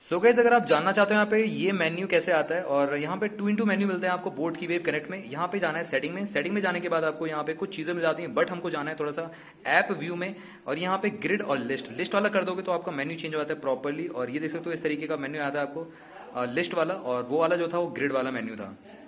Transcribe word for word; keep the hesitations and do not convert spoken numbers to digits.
So guys, अगर आप जानना चाहते हो यहाँ पे ये मेन्यू कैसे आता है, और यहाँ पे टू इंटू मेन्यू मिलते हैं आपको बोट की वेब कनेक्ट में। यहाँ पे जाना है सेटिंग में। सेटिंग में जाने के बाद आपको यहाँ पे कुछ चीजें मिल जाती हैं, बट हमको जाना है थोड़ा सा ऐप व्यू में। और यहाँ पे ग्रिड और लिस्ट लिस्ट वाला कर दोगे तो आपका मेन्यू चेंज हो जाता है प्रॉपरली। और ये देख सकते हो इस तरीके का मेन्यू आता है आपको लिस्ट वाला, और वो वाला जो था वो ग्रिड वाला मेन्यू था।